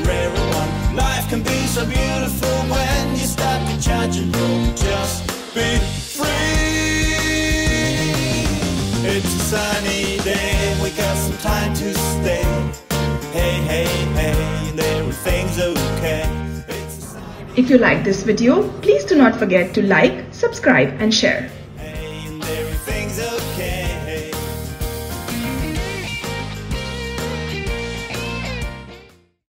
rare one. Life can be so beautiful when you stop to charge and roll. Just be free. It's a sunny day, we got some time to stay. Hey, hey, hey, and everything's okay. If you like this video, please do not forget to like, subscribe and share. Hey, and everything's okay.